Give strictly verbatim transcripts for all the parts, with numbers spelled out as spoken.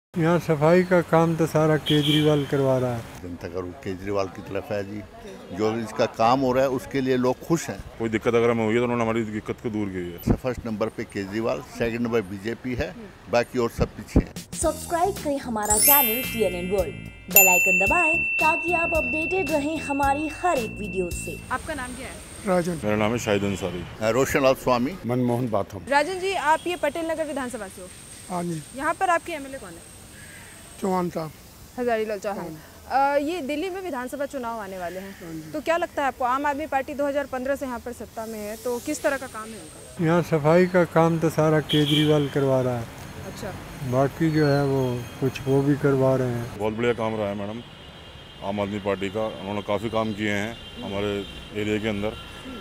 यहाँ सफाई का काम तो सारा केजरीवाल करवा रहा है। जनता का रुख केजरीवाल की तरफ है जी। जो इसका काम हो रहा है उसके लिए लोग खुश हैं। कोई दिक्कत अगर हमें हुई है तो उन्होंने हमारी दिक्कत को दूर की है। फर्स्ट नंबर पे केजरीवाल, सेकंड नंबर बीजेपी है, बाकी और सब पीछे हैं। सब्सक्राइब करें हमारा channel T N N world, bell icon दबाएं ताकि आप अपडेटेड रहें हमारी हर एक वीडियो से। आपका नाम क्या है? राजन। मेरा नाम है शाहिद अंसारी। रोशन लाल स्वामी। मनमोहन बाथम। राजन जी, आप ये पटेल नगर विधानसभा से हो? हाँ जी। यहाँ पर आपके एमएलए कौन है? चौहान साहब। हजारी लाल चौहान। आ, ये दिल्ली में विधानसभा चुनाव आने वाले हैं, तो क्या लगता है आपको? आम आदमी पार्टी दो हज़ार पंद्रह से यहाँ पर सत्ता में है, तो किस तरह का काम है उनका? यहाँ सफाई का काम तो सारा केजरीवाल करवा रहा है। अच्छा। बाकी जो है वो कुछ वो भी करवा रहे हैं। बहुत बढ़िया काम रहा है मैडम आम आदमी पार्टी का। उन्होंने काफ़ी काम किए हैं हमारे एरिया के अंदर।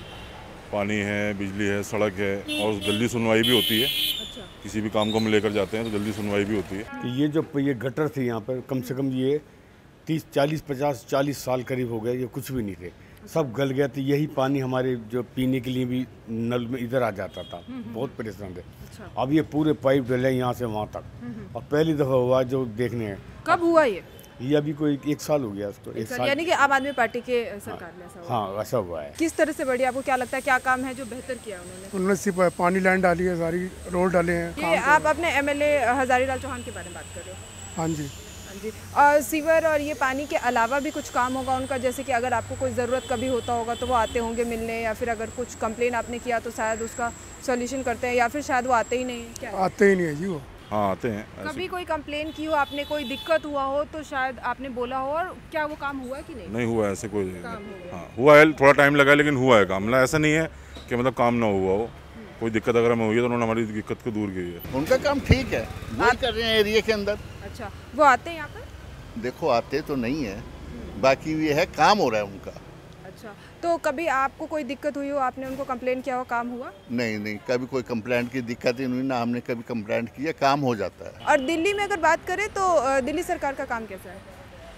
पानी है, बिजली है, सड़क है और जल्दी सुनवाई भी होती है। अच्छा। किसी भी काम को हम लेकर जाते हैं तो जल्दी सुनवाई भी होती है। ये जो ये गटर थे यहाँ पर, कम से कम ये तीस चालीस पचास चालीस साल करीब हो गए, ये कुछ भी नहीं थे, सब गल गए थे। यही पानी हमारे जो पीने के लिए भी नल में इधर आ जाता था, बहुत परेशान थे। अच्छा। अब ये पूरे पाइप डले यहाँ से वहाँ तक, और पहली दफ़ा हुआ जो देखने हैं। कब हुआ ये? ये अभी कोई एक साल हो गया उसको। एक साल यानी कि आम आदमी पार्टी के सरकार में ऐसा हुआ? हाँ, ऐसा हुआ है। किस तरह से बढ़िया? आपको क्या लगता है क्या काम है जो बेहतर किया उन्होंने? उन्होंने सिर्फ पानी लाइन डाली है, सारी रोड डाले हैं। ये आप अपने एमएलए हजारी लाल चौहान के बारे में बात कर रहे हो? हाँ जी। हाँ जी। और सीवर और ये पानी के अलावा भी कुछ काम होगा उनका, जैसे कि अगर आपको कोई ज़रूरत कभी होता होगा तो वो आते होंगे मिलने, या फिर अगर कुछ कंप्लेन आपने किया तो शायद उसका सॉल्यूशन करते हैं, या फिर शायद वो आते ही नहीं है? क्या आते ही नहीं है जी वो। हाँ, आते हैं। कभी कोई कंप्लेन की हो आपने, कोई दिक्कत हुआ हो तो शायद आपने बोला हो, और क्या वो काम हुआ कि नहीं? नहीं हुआ ऐसे कोई। काम हुआ। हाँ हुआ है, थोड़ा टाइम लगा लेकिन हुआ है काम। मतलब ऐसा नहीं है कि मतलब काम ना हुआ हो। कोई दिक्कत अगर हमें हुई है तो उन्होंने हमारी दिक्कत को दूर की है। उनका काम ठीक है, वही कर रहे हैं एरिया के अंदर। अच्छा, वो आते हैं यहाँ पर? देखो आते तो नहीं है, बाकी ये है काम हो रहा है उनका। अच्छा, तो कभी आपको कोई दिक्कत हुई हो, आपने उनको कंप्लेन किया हो, काम हुआ? नहीं नहीं, कभी कोई कंप्लेंट की दिक्कत ही नहीं, ना हमने कभी कंप्लेंट किया, काम हो जाता है। और दिल्ली में अगर बात करें तो अ, दिल्ली सरकार का काम कैसा है?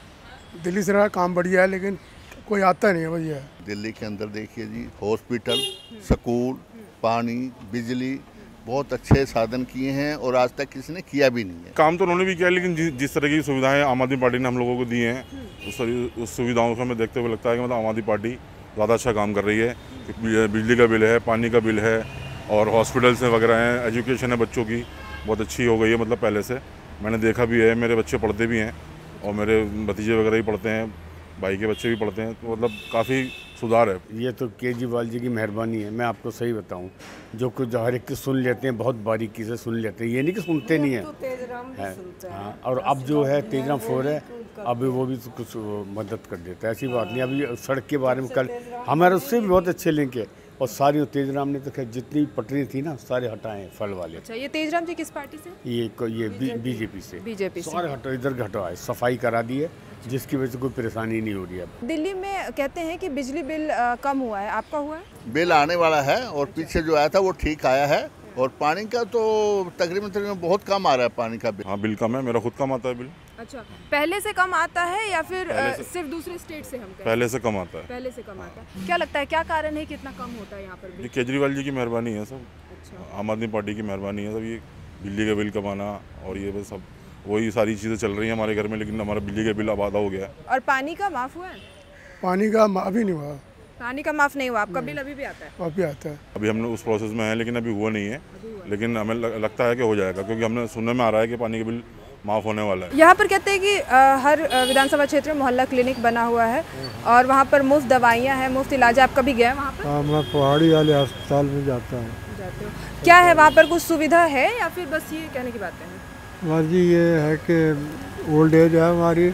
दिल्ली सरकार काम बढ़िया है, लेकिन कोई आता नहीं है भैया। दिल्ली के अंदर देखिए जी, हॉस्पिटल, स्कूल, पानी, बिजली, बहुत अच्छे साधन किए हैं और आज तक किसी ने किया भी नहीं है। काम तो उन्होंने भी किया, लेकिन जि, जिस तरह की सुविधाएं आम आदमी पार्टी ने हम लोगों को दी हैं, उस उस सुविधाओं को हमें देखते हुए लगता है कि मतलब आम आदमी पार्टी ज़्यादा अच्छा काम कर रही है। बिजली का बिल है, पानी का बिल है, और हॉस्पिटल्स वगैरह हैं, एजुकेशन है बच्चों की बहुत अच्छी हो गई है। मतलब पहले से मैंने देखा भी है, मेरे बच्चे पढ़ते भी हैं और मेरे भतीजे वगैरह भी पढ़ते हैं, भाई के बच्चे भी पढ़ते हैं, तो मतलब काफ़ी सुधार है। ये तो केजरीवाल जी की मेहरबानी है। मैं आपको सही बताऊं, जो कुछ हर एक की सुन लेते हैं, बहुत बारीकी से सुन लेते हैं, ये नहीं कि सुनते नहीं हैं। है, हाँ, और अब जो है तेजराम फोर है, अभी वो भी तो कुछ मदद कर देता है, ऐसी बात नहीं। अभी सड़क के बारे में कल हमारे उससे भी बहुत अच्छे लिंक है, और सारी तेजराम ने तो खैर जितनी पटरी थी ना सारे हटाए फल वाले। अच्छा, ये तेजराम जी किस पार्टी से? ये ये बीजेपी से बीजेपी से सारे हटो, इधर हटवाए, सफाई करा दी है, जिसकी वजह से कोई परेशानी नहीं हो रही है। दिल्ली में कहते हैं कि बिजली बिल आ, कम हुआ है, आपका हुआ है? बिल आने वाला है, और पीछे जो आया था वो ठीक आया है, और पानी का तो तकरीबन तकरीबन बहुत कम आ रहा है पानी का बिल। हाँ, बिल कम है, मेरा खुद कम आता है बिल। अच्छा, पहले से कम आता है या फिर आ, सिर्फ दूसरे स्टेट से? हम कहें पहले से कम आता है। पहले से कम आता है। क्या लगता है क्या कारण है कि इतना कम होता है यहाँ पर बिल? ये केजरीवाल जी की मेहरबानी है सब। अच्छा। आम आदमी पार्टी की मेहरबानी है सब। ये बिजली का बिल कम आना और ये बस सब वही सारी चीज़ें चल रही हैं हमारे घर में, लेकिन हमारा बिजली का बिल अब आधा हो गया है। और पानी का माफ हुआ है? पानी का अभी नहीं हुआ। पानी का माफ नहीं हुआ, आपका बिल अभी भी आता है? अभी आता है। अभी हमने उस प्रोसेस में है, लेकिन अभी हुआ नहीं है, लेकिन हमें लगता है कि हो जाएगा, क्योंकि हमने सुनने में आ रहा है कि पानी का बिल माफ़ होने वाला है। यहाँ पर कहते हैं कि आ, हर विधानसभा क्षेत्र में मोहल्ला क्लिनिक बना हुआ है और वहाँ पर मुफ्त दवाइयाँ हैं, मुफ्त इलाज। आप कभी गए वहाँ पर? हाँ, मैं पहाड़ी वाले अस्पताल में जाता हूँ। जाते हो? क्या है वहाँ पर, कुछ सुविधा है या फिर बस ये कहने की बातें हैं? बस जी ये है कि ओल्ड एज है हमारी,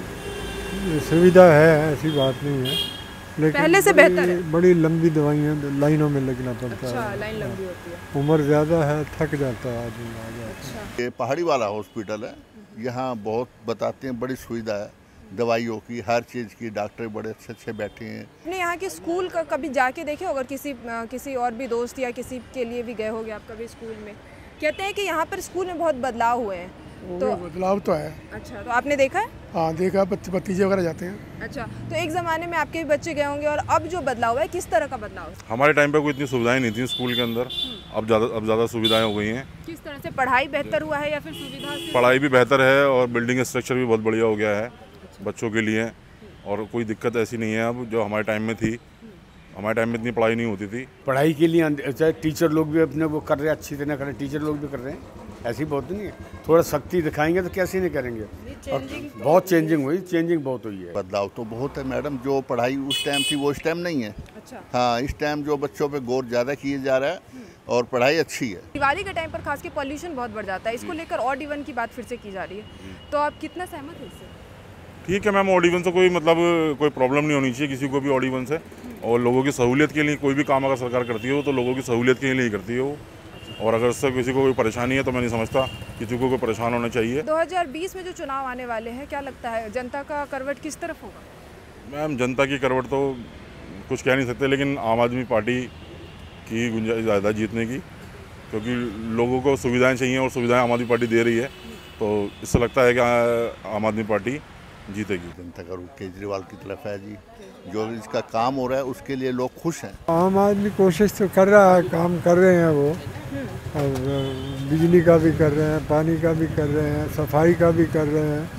सुविधा है, ऐसी बात नहीं है, लेकिन पहले से बेहतर है। बड़ी लंबी दवाइयाँ लाइनों में लगना पड़ता अच्छा, है। लाइन लंबी होती है। उम्र ज़्यादा है, थक जाता है आदमी। आ जाता है। ये पहाड़ी वाला हॉस्पिटल है, यहाँ बहुत बताते हैं, बड़ी सुविधा है दवाइयों की, हर चीज़ की, डॉक्टर बड़े अच्छे अच्छे बैठे हैं। अपने यहाँ के स्कूल का कभी जाके देखे? अगर किसी किसी और भी दोस्त या किसी के लिए भी गए होंगे आप कभी स्कूल में, कहते हैं कि यहाँ पर स्कूल में बहुत बदलाव हुए हैं, तो बदलाव तो है। अच्छा, तो आपने देखा है? हाँ देखा, भतीजे वगैरह जाते हैं। अच्छा, तो एक ज़माने में आपके भी बच्चे गए होंगे, और अब जो बदलाव है किस तरह का बदलाव है? हमारे टाइम पे कोई इतनी सुविधाएं नहीं थी स्कूल के अंदर, अब ज़्यादा अब ज़्यादा सुविधाएं हो गई हैं। किस तरह से पढ़ाई बेहतर हुआ है या फिर सुविधा से? पढ़ाई भी बेहतर है और बिल्डिंग स्ट्रक्चर भी बहुत बढ़िया हो गया है बच्चों के लिए, और कोई दिक्कत ऐसी नहीं है अब जो हमारे टाइम में थी। हमारे टाइम में इतनी पढ़ाई नहीं होती थी। पढ़ाई के लिए चाहे टीचर लोग भी अपने वो कर रहे हैं, अच्छी तरह कर रहे हैं, टीचर लोग भी कर रहे हैं, ऐसी बहुत नहीं है। थोड़ा सख्ती दिखाएंगे तो कैसे नहीं करेंगे। और बहुत चेंजिंग हुई, चेंजिंग बहुत हुई है। बदलाव तो बहुत है मैडम, जो पढ़ाई उस टाइम थी वो इस टाइम नहीं है। अच्छा। हाँ, इस टाइम जो बच्चों पे गौर ज़्यादा किया जा रहा है और पढ़ाई अच्छी है। दिवाली के टाइम पर खास के पॉल्यूशन बहुत बढ़ जाता है, इसको लेकर ऑड इवन की बात फिर से की जा रही है, तो आप कितना सहमत हैं इससे? ठीक है मैम, ऑड इवन से कोई मतलब कोई प्रॉब्लम नहीं होनी चाहिए किसी को भी ऑड इवन से, और लोगों की सहूलियत के लिए कोई भी काम अगर सरकार करती है तो लोगों की सहूलियत के लिए ही करती है वो, और अगर उससे किसी को कोई परेशानी है तो मैं नहीं समझता किसी को कोई परेशान होना चाहिए। दो हज़ार बीस में जो चुनाव आने वाले हैं, क्या लगता है जनता का करवट किस तरफ होगा? मैम जनता की करवट तो कुछ कह नहीं सकते, लेकिन आम आदमी पार्टी की गुंजाइश ज़्यादा जीतने की, क्योंकि लोगों को सुविधाएं चाहिए और सुविधाएं आम आदमी पार्टी दे रही है, तो इससे लगता है कि आम आदमी पार्टी जीतेगी। जनता का रुख केजरीवाल की तरफ है जी, जो इसका काम हो रहा है उसके लिए लोग खुश हैं। आम आदमी कोशिश तो कर रहा है, काम कर रहे हैं वो, और बिजली का भी कर रहे हैं, पानी का भी कर रहे हैं, सफाई का भी कर रहे हैं।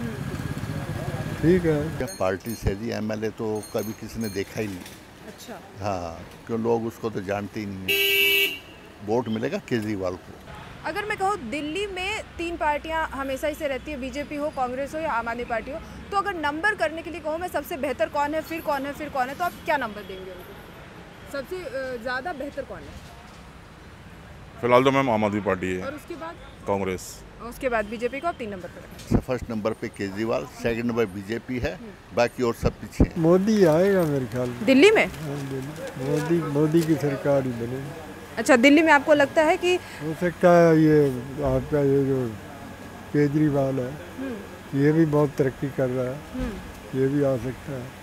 ठीक है। क्या पार्टी से जी, एमएलए तो कभी किसी ने देखा ही नहीं। अच्छा। हाँ, क्यों लोग उसको तो जानते ही नहीं है। वोट मिलेगा केजरीवाल को। अगर मैं कहूँ दिल्ली में तीन पार्टियां हमेशा ही से रहती है, बीजेपी हो, कांग्रेस हो या आम आदमी पार्टी हो, तो अगर नंबर करने के लिए कहूँ मैं सबसे बेहतर कौन है, फिर कौन है, फिर कौन है, तो आप क्या नंबर देंगे उनको? सबसे ज़्यादा बेहतर कौन है? फिलहाल तो मैम आम आदमी पार्टी है, और उसके बाद कांग्रेस, उसके बाद बीजेपी को आप तीन नंबर पर रखें। फर्स्ट नंबर पे केजरीवाल, सेकंड नंबर बीजेपी है, बाकी और सब पीछे हैं। मोदी आएगा मेरे ख्याल में दिल्ली में। हाँ, दिल्ली मोदी मोदी की सरकार ही बनेगी। अच्छा, दिल्ली में आपको लगता है कि हो सकता है ये आपका ये जो केजरीवाल है ये भी बहुत तरक्की कर रहा है, ये भी आ सकता है।